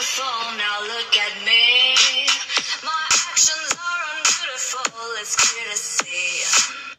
beautiful, now look at me. My actions are unbeautiful, it's clear to see.